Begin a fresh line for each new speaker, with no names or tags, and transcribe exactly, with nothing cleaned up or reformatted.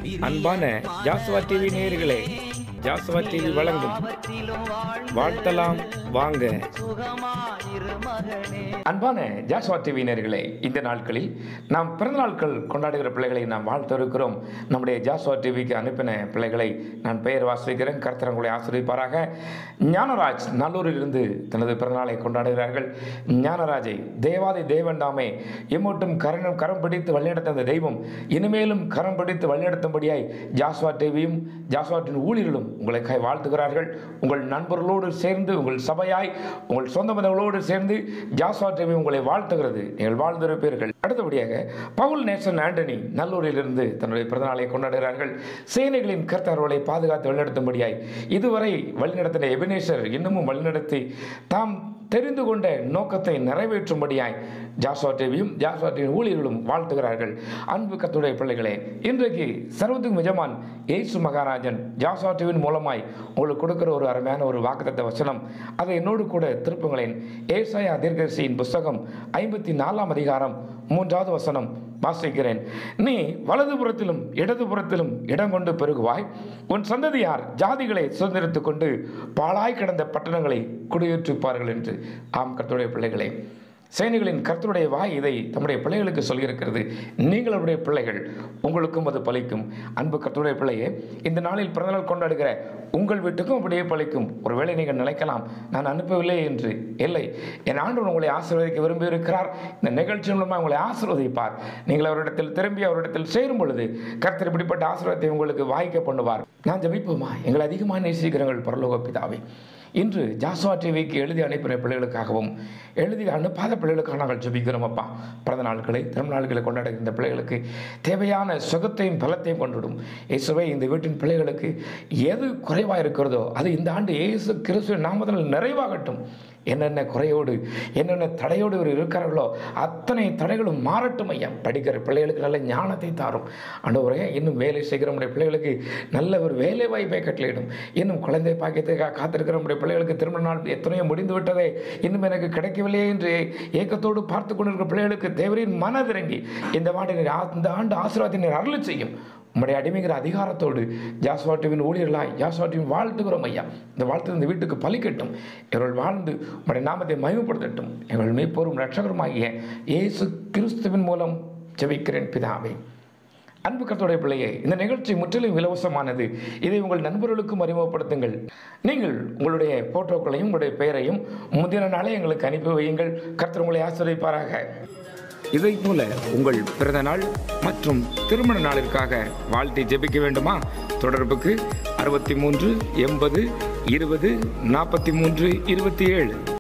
அன்பான ஜாஸ்வா டிவி நேயர்களே, ஜாஸ்வா டிவி வழங்கும் வாழ்த்தலாம் வாங்க. அன்பான ஜாஸ்வா டிவி நேயர்களே, இந்த நாட்களில் நாம் பிறந்த நாட்கள் கொண்டாடுகிற பிள்ளைகளை நாம் வாழ்த்து இருக்கிறோம். நம்முடைய ஜாஸ்வா டிவிக்கு அனுப்பின பிள்ளைகளை நான் பெயர் வாசிக்கிறேன். கர்த்தர் உங்களை ஆசீர்வதிப்பாராக. ஞானராஜ் நல்லூரில் இருந்து தனது பிறந்தநாளை கொண்டாடுகிறார்கள். ஞானராஜை தேவாதி தேவன் தாமே எம்மட்டும் கரம் கரம் பிடித்து வழிநடத்த அந்த தெய்வம் இனிமேலும் கரம் பிடித்து வழிநடத்தும்படியாய் ஜாஸ்வா டிவியும் ஜாஸ்வாட்டின் ஊழியர்களும் உங்களை கை வாழ்த்துகிறார்கள். உங்கள் நண்பர்களோடு சேர்ந்து, உங்கள் சபையாய், உங்கள் சொந்த மதங்களோடு சேர்ந்து ஜாஸ்வா டிவி உங்களை வாழ்த்துகிறது. நீங்கள் வாழ்ந்திருப்பீர்கள். அடுத்தபடியாக பவுல் நேசன் ஆண்டனி நல்லூரில் இருந்து தன்னுடைய பிறந்தநாளை கொண்டாடுகிறார்கள். சேனைகளின் கர்த்தர் அவர்களை பாதுகாத்து வழிநடத்தும்படியாய் இதுவரை வழிநடத்தின எபினேசர் இன்னமும் வழிநடத்தி தாம் தெரிந்து கொண்ட நோக்கத்தை நிறைவேற்றும்படியாய் ஜாஸ்வா டிவியும் ஜாஸ்வா டிவியின் ஊழியர்களும் வாழ்த்துகிறார்கள். அன்பு கர்த்தருடைய பிள்ளைகளே, இன்றைக்கு சர்வத்துக்கும் எஜமான் இயேசு மகாராஜன் ஜாஸ்வா டிவியின் மூலமாய் உங்களுக்கு கொடுக்கிற ஒரு அருமையான ஒரு வாக்குத்தத்த வசனம், அதை என்னோடு கூட திருப்புங்களேன். ஏசாயா தீர்க்கதரிசியின் புஸ்தகம் ஐம்பத்தி நாலாம் அதிகாரம் மூன்றாவது வசனம் வாசிக்கிறேன். நீ வலதுபுறத்திலும் இடதுபுறத்திலும் இடம் கொண்டு பெருகுவாய், உன் சந்ததியார் ஜாதிகளை சுதந்திரித்துக் கொண்டு பாழாய் கிடந்த பட்டணங்களை குடியேற்றுப்பார்கள் என்று. ஆம் கர்த்தருடைய பிள்ளைகளே, சேனைகளின் கர்த்தருடைய வாய் இதை தம்முடைய பிள்ளைகளுக்கு சொல்லியிருக்கிறது. நீங்களுடைய பிள்ளைகள், உங்களுக்கும் அது பலிக்கும். அன்பு கர்த்தருடைய பிள்ளையே, இந்த நாளில் பிறந்தநாள் கொண்டாடுகிற உங்கள் வீட்டுக்கும் அப்படியே பலிக்கும். ஒருவேளை நீங்கள் நினைக்கலாம், நான் அனுப்பவில்லை என்று. இல்லை, என் ஆண்டவர் உங்களை ஆசீர்வதிக்க விரும்பி இருக்கிறார். இந்த நிகழ்ச்சி மூலமாக உங்களை ஆசீர்வதிப்பார். நீங்கள் அவரிடத்தில் திரும்பி அவரிடத்தில் சேரும் பொழுது கர்த்தர் இப்படிப்பட்ட ஆசீர்வாதத்தை உங்களுக்கு வாய்க்க பண்ணுவார். நான் ஜெபிப்போமா? எங்களை அதிகமாக நேசிக்கிறவர்கள் பரலோக பிதாவே, இன்று ஜாஸ்வா டிவிக்கு எழுதி அனுப்பின பிள்ளைகளுக்காகவும் எழுதி அனுப்பாத பிள்ளைகளுக்காக நாங்கள் ஜெபிக்கிறோம். அப்பா, பிறந்த நாட்களை திருமண நாட்களை கொண்டாடுகிற இந்த பிள்ளைகளுக்கு தேவையான சுகத்தையும் பலத்தையும் கொண்டுவிடும். இயேசுவே, இந்த வீட்டின் பிள்ளைகளுக்கு எது குறைவாக இருக்கிறதோ அது இந்த ஆண்டு இயேசு கிறிஸ்துவின் நாமத்தில் நிறைவாகட்டும். என்னென்ன குறையோடு என்னென்ன தடையோடு இவர் இருக்கிறார்களோ அத்தனை தடைகளும் மாறட்டும் ஐயா. படிக்கிற பிள்ளைகளுக்கு நல்ல ஞானத்தை தாரும் ஆண்டவரே. இன்னும் வேலை செய்கிற நம்முடைய பிள்ளைகளுக்கு நல்ல ஒரு வேலை வாய்ப்பை கட்டளையிடும். இன்னும் குழந்தை பாக்கியத்துக்காக காத்திருக்கிற நம்முடைய பிள்ளைகளுக்கு திருமண நாள் எத்தனையோ முடிந்து விட்டதே, இன்னும் எனக்கு கிடைக்கவில்லையே என்று ஏக்கத்தோடு பார்த்து கொண்டிருக்கிற பிள்ளைகளுக்கு தேவரின் மனதிறங்கி இந்த ஆண்டு இந்த ஆண்டு ஆசீர்வாதத்தை அருளி செய்யும். உம்முடைய அடிமைகிற அதிகாரத்தோடு ஜாஸ்வா டிவியின் ஊழியர்களாய் ஜாஸ்வா டிவி வாழ்த்துகிறோம் ஐயா. இந்த வாழ்த்து இந்த வீட்டுக்கு பலிக்கட்டும். இவர்கள் வாழ்ந்து உம்முடைய நாமத்தை மகிமைப்படுத்தட்டும். எங்கள் மெய்ப்போரும் இரட்சகருமாகிய இயேசு கிறிஸ்துவின் மூலம் ஜெபிக்கிறேன் பிதாவே. அன்பு கர்த்தருடைய பிள்ளையே, இந்த நிகழ்ச்சி முற்றிலும் இலவசமானது. இதை உங்கள் நண்பர்களுக்கும் அறிமுகப்படுத்துங்கள். நீங்கள் உங்களுடைய போட்டோக்களையும் உங்களுடைய பெயரையும் முந்தின நாளே எங்களுக்கு அனுப்பி வையுங்கள். கர்த்தர் உங்களை ஆசீர்வதிப்பாராக. இதை போல உங்கள் பிறந்த நாள் மற்றும் திருமண நாளிற்காக வாழ்த்தி ஜெபிக்க வேண்டுமா? தொடர்புக்கு அறுபத்தி மூன்று எண்பது இருபது நாற்பத்தி மூன்று இருபத்தி ஏழு.